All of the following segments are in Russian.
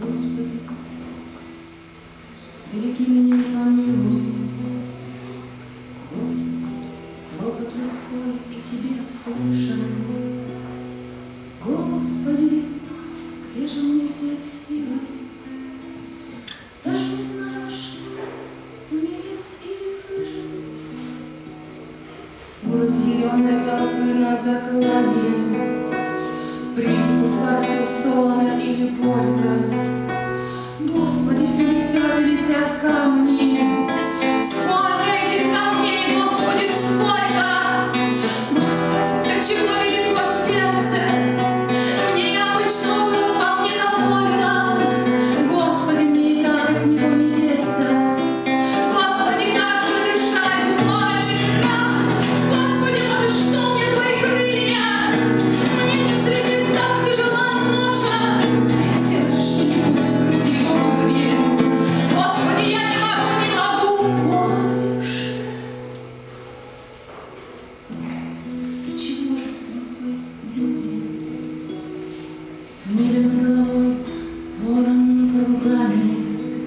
Господи, сбереги меня и помилуй. Господи, ропот людской и Тебе слышен. Господи, где же мне взять силы? Даже не знаю, на что умереть или выжить. У разъяренной толпы на заклане привкус во рту солоно или горько. Господи, все летят и летят камни. Сколько этих камней, Господи, сколько! Господи, для чего велико сердце? Мне обычно было вполне довольно. Господи, мне и так от него не деться. Господи, как же дышать больно! Господи, может, что мне твои крылья? Мне не взлетит, так тяжела ноша. Сделай же что-нибудь, из груди его вырви. Господи, я не могу больше. Господи, до чего же слепы люди? В небе над головой ворон кругами.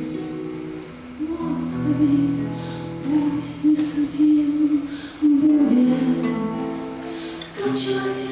Господи, пусть не судим будет тот человек,